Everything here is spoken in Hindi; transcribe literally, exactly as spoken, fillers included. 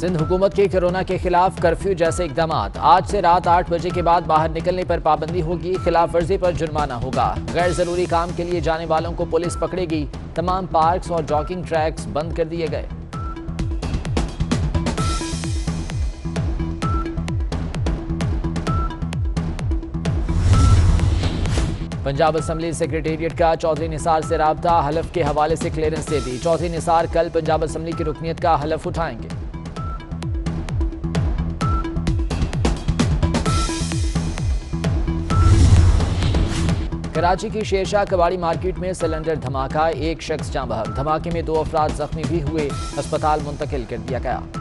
सिंध हुकूमत के कोरोना के खिलाफ कर्फ्यू जैसे इकदाम। आज से रात आठ बजे के बाद बाहर निकलने पर पाबंदी होगी। खिलाफ वर्जी पर जुर्माना होगा। गैर जरूरी काम के लिए जाने वालों को पुलिस पकड़ेगी। तमाम पार्क्स और जॉगिंग ट्रैक्स बंद कर दिए गए। पंजाब असेंबली सेक्रेटेरिएट का चौधरी निसार से राब्ता। हलफ के हवाले से क्लियरेंस दे दी। चौधरी निसार कल पंजाब असेंबली की रुकनीत का हलफ उठाएंगे। कराची की शेरशाह कबाड़ी मार्केट में सिलेंडर धमाका। एक शख्स जाँ बहक। धमाके में दो अफराद जख्मी भी हुए। अस्पताल मुंतकिल कर दिया गया।